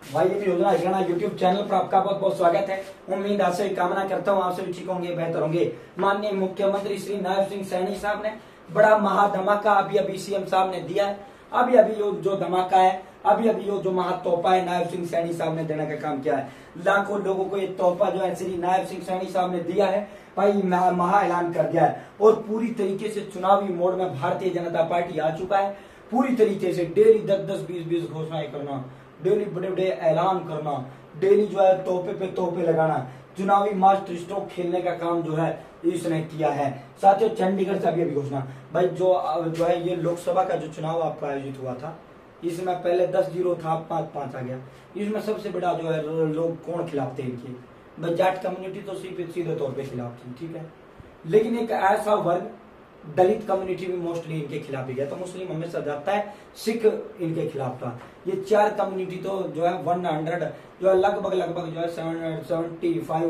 भाई ये योजना हरियाणा यूट्यूब चैनल पर आपका बहुत बहुत स्वागत है। उम्मीद आपसे कामना करता हूँ आप सभी ठीक होंगे, बेहतर होंगे। माननीय मुख्यमंत्री श्री नायब सिंह सैनी साहब ने बड़ा महाधमाका अभी सीएम साहब ने दिया है। अभी जो धमाका है, अभी जो महातोहफा है नायब सिंह सैनी साहब ने देने का काम किया है। लाखों लोगों को ये तोहफा जो है श्री नायब सिंह सैनी साहब ने दिया है। भाई महा ऐलान कर दिया है और पूरी तरीके से चुनावी मोड में भारतीय जनता पार्टी आ चुका है। पूरी तरीके से डेली 10-10, 20-20 घोषणाएं करना, डेली बड़े बड़े ऐलान करना, डेली जो है तोहफे पे तोहफे लगाना, चुनावी मास्टर स्ट्रोक खेलने का काम जो है इसने किया है। साथियों चंडीगढ़ से अभी घोषणा, भाई जो है ये लोकसभा का जो चुनाव आपका आयोजित हुआ था, इसमें पहले 10-0 था, 5-5 आ गया। इसमें सबसे बड़ा जो है लोग कौन खिलाफ थे इनके, भाई जाट कम्युनिटी तो सीधे तौर पे खिलाफ थी, ठीक है। लेकिन एक ऐसा वर्ग दलित कम्युनिटी भी मोस्टली इनके खिलाफ ही गया, तो मुस्लिम हमेशा जाता है, सिख इनके खिलाफ था। ये 4 कम्युनिटी तो जो है 100 जो है लगभग जो है 775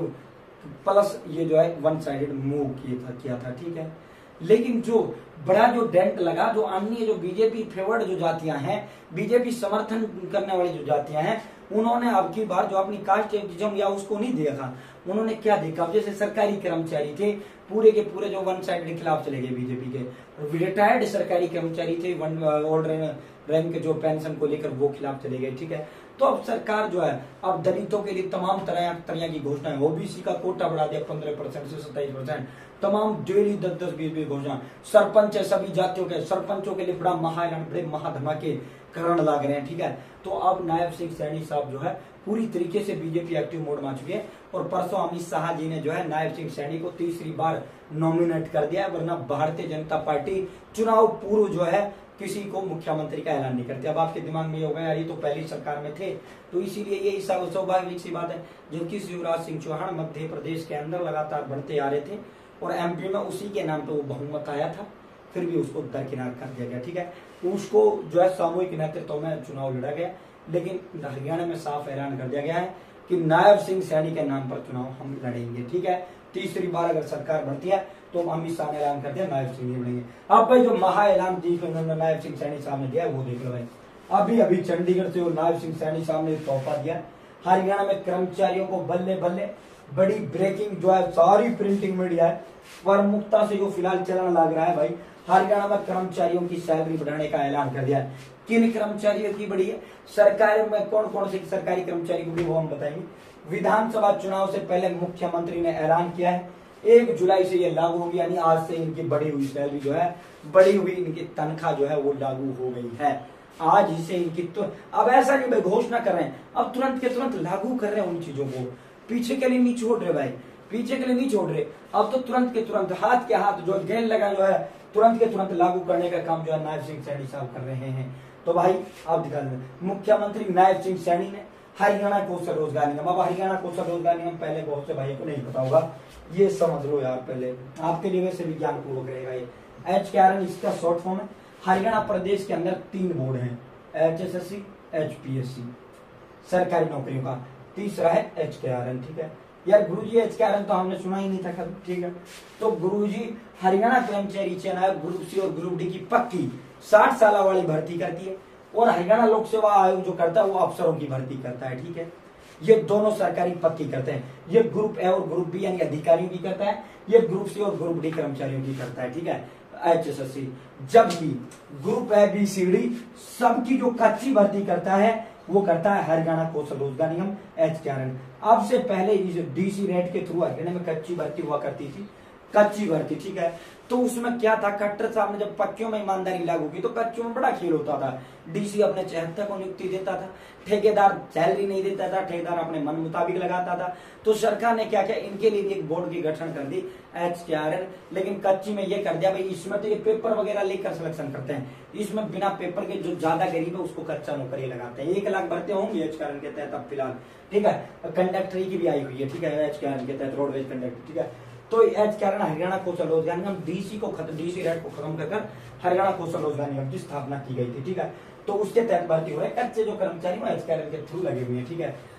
प्लस ये जो है वन साइडेड मूव किया था, ठीक है। लेकिन जो बड़ा जो डेंट लगा, जो अन्य जो बीजेपी फेवर्ड जो जातियां हैं, बीजेपी समर्थन करने वाली जो जातियां हैं, उन्होंने अब की बार जो अपनी कास्ट एजिज्म या उसको नहीं देखा। उन्होंने क्या देखा, जैसे सरकारी कर्मचारी थे पूरे के पूरे जो वन साइड के खिलाफ चले गए बीजेपी के। रिटायर्ड सरकारी कर्मचारी थे ओल्ड रैंक के जो पेंशन को लेकर वो खिलाफ चले गए, ठीक है। तो अब सरकार जो है अब दलितों के लिए तमाम तरह की घोषणाएं, ओबीसी का कोटा बढ़ा दिया 15% से 27%, तमाम डेली 10-10, 20-20 घोषणा। सरपंच है सभी जातियों के, सरपंचों के लिए बड़ा बड़े महाधमाके करण लाग रहे हैं, ठीक है। तो अब नायब सिंह सैनी साहब जो है पूरी तरीके से बीजेपी एक्टिव मोड में आ चुके हैं। और परसों अमित शाह जी ने जो है नायब सिंह सैनी को तीसरी बार नॉमिनेट कर दिया है, वरना भारतीय जनता पार्टी चुनाव पूर्व जो है किसी को मुख्यमंत्री का ऐलान नहीं करती। अब आपके दिमाग में ये होगा यार ये तो पहली सरकार में थे, तो इसीलिए ये स्वाभाविक सी बात है। जबकि शिवराज सिंह चौहान मध्य प्रदेश के अंदर लगातार बढ़ते आ रहे थे और एमपी में उसी के नाम पे वो बहुमत आया था, फिर भी उसको दरकिनार कर दिया गया, ठीक है। उसको जो है सामूहिक नेतृत्व में चुनाव लड़ा गया, लेकिन हरियाणा में साफ ऐलान कर दिया गया है कि नायब सिंह सैनी के नाम पर चुनाव हम लड़ेंगे, ठीक है। तीसरी बार अगर सरकार बढ़ती है तो अमित शाह ने ऐलान कर दिया नायब सिंह लड़ेंगे। अब भाई जो महा ऐलान नायब सिंह सैनी साहब ने दिया वो देख लो भाई। अभी चंडीगढ़ से नायब सिंह सैनी साहब ने तोहफा दिया। हरियाणा में कर्मचारियों को बल्ले बल्ले बड़ी ब्रेकिंग जो है सारी प्रिंटिंग मीडिया है प्रमुखता से जो फिलहाल चलन लग रहा है। भाई हरियाणा में कर्मचारियों की सैलरी बढ़ाने का ऐलान कर दिया है। किन कर्मचारियों की बढ़ी है, सरकार में कौन से सरकारी कर्मचारी को भी वो हम बताएंगे। विधानसभा चुनाव से पहले मुख्यमंत्री ने ऐलान किया है 1 जुलाई से ये लागू होगी, यानी आज से इनकी बढ़ी हुई सैलरी जो है, बढ़ी हुई इनकी तनख्वाह जो है वो लागू हो गई है आज ही से इनकी। तो अब ऐसा नहीं भाई घोषणा कर रहे हैं, अब तुरंत के तुरंत लागू कर रहे हैं उन चीजों को, पीछे के लिए नहीं छोड़ रहे भाई, पीछे के लिए नहीं छोड़ रहे। अब तो तुरंत के तुरंत हाथ के हाथ जो गेंद लगा जो है तुरंत के तुरंत लागू करने का काम जो है नायब सिंह सैनी साहब कर रहे हैं। तो भाई आप दिखा दें, मुख्यमंत्री नायब सिंह सैनी ने हरियाणा कौशल रोजगार निगम, अब हरियाणा कौशल रोजगार निगम पहले बहुत से भाइयों को नहीं पता होगा, ये समझ लो यार, पहले आपके लिए वैसे विज्ञान पूर्वक रहेगा ये। HKRN इसका शॉर्ट फॉर्म है। हरियाणा प्रदेश के अंदर 3 बोर्ड हैं, HSSC, HPSC सरकारी नौकरियों का, तीसरा है HKRN, ठीक है। यार गुरुजी HKRN तो हमने सुना ही नहीं था कभी, ठीक है। तो गुरुजी हरियाणा कर्मचारी चयन आयोग ग्रुप सी और ग्रुप डी की पक्की 60 साल वाली भर्ती करती है, और हरियाणा लोक सेवा आयोग जो करता है वो अफसरों की भर्ती करता है, ठीक है। ये दोनों सरकारी पक्की करते हैं। ये ग्रुप ए और ग्रुप बी यानी अधिकारियों की करता है, ये ग्रुप सी और ग्रुप डी कर्मचारियों की करता है, ठीक है, HSSC। जबकि group A B C D सबकी जो कच्ची भर्ती करता है वो करता है हरियाणा कौशल रोजगार निगम HKRN। अब से पहले इस DC रेट के थ्रू हरियाणा में कच्ची भर्ती हुआ करती थी, कच्ची भर्ती, ठीक है। तो उसमें क्या था, खट्टर साहब ने जब पक्कियों में ईमानदारी लागू की तो कच्चों में बड़ा खेल होता था। DC अपने 74 को नियुक्ति देता था, ठेकेदार सैलरी नहीं देता था, ठेकेदार अपने मन मुताबिक लगाता था। तो सरकार ने क्या किया, इनके लिए एक बोर्ड की गठन कर दी HKRN, लेकिन कच्ची में ये कर दिया भाई इसमें तो ये पेपर वगैरह लेकर सिलेक्शन करते हैं, इसमें बिना पेपर के जो ज्यादा गरीब है उसको कच्चा नौकरी लगाते हैं। 1 लाख भर्ती होंगी HKRN के तहत अब फिलहाल, ठीक है। कंडक्टरी की भी आई हुई है, ठीक है, HKRN के तहत रोडवेज कंडक्टर, ठीक है। तो HKRN हरियाणा कौशल रोजगार निगम DC रेट को खत्म कर हरियाणा कौशल रोजगार निगम की स्थापना की गई थी, ठीक है। तो उसके तहत भर्ती हो रहे कच्चे जो कर्मचारी HKRN के थ्रू लगे हुए हैं, ठीक है।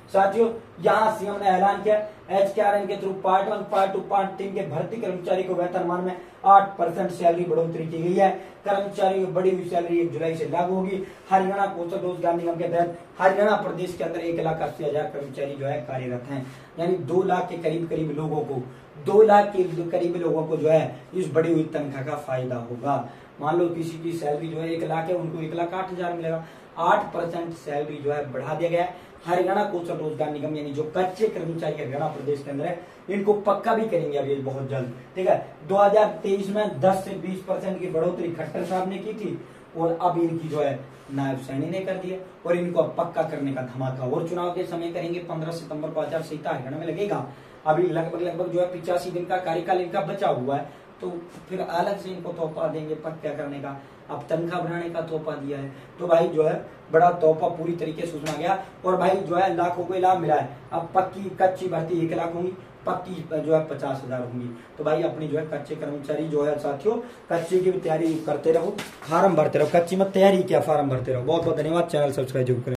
साथियों यहाँ सीएम ने ऐलान किया HKRN के थ्रू पार्ट 1, पार्ट 2, पार्ट 3 के भर्ती कर्मचारी को वेतनमान में 8% सैलरी बढ़ोतरी की गई है। कर्मचारियों की बढ़ी हुई सैलरी 1 जुलाई से लागू होगी। हरियाणा कौशल रोजगार निगम के तहत हरियाणा प्रदेश के अंदर 1,80,000 कर्मचारी जो है कार्यरत हैं, यानी 2 लाख के करीब लोगों को 2 लाख के करीब लोगों को जो है इस बढ़ी हुई तनख्वाह का फायदा होगा। मान लो किसी की सैलरी जो है 1 लाख है, उनको 1,08,000 मिलेगा। 8% सैलरी जो है बढ़ा दिया गया है। हरियाणा कौशल रोजगार निगम यानी जो कच्चे कर्मचारी हरियाणा प्रदेश के अंदर है, इनको पक्का भी करेंगे अभी बहुत जल्द। ठीक है, 2023 में 10 से 20% की बढ़ोतरी खट्टर साहब ने की थी और अब इनकी जो है नायब सैनी ने कर दिया और इनको अब पक्का करने का धमाका और चुनाव के समय करेंगे। 15 सितंबर को आचार संहिता हरियाणा में लगेगा। अभी लगभग जो है 85 दिन का कार्यकाल इनका बचा हुआ है, तो फिर अलग से इनको तोहफा देंगे पक्का करने का। अब तनख्वाह बढ़ाने का तोहफा दिया है, तो भाई जो है बड़ा तोहफा पूरी तरीके से सुना गया और भाई जो है लाखों को लाभ मिला है। अब पक्की कच्ची भर्ती 1 लाख होंगी, पक्की जो है 50,000 होंगी। तो भाई अपनी जो है कच्चे कर्मचारी जो है साथियों, कच्चे की भी तैयारी करते रहो, फार्म भरते रहो, कच्ची मत तैयारी क्या फार्म भरते रहो। बहुत बहुत धन्यवाद। चैनल सब्सक्राइब जरूर करें।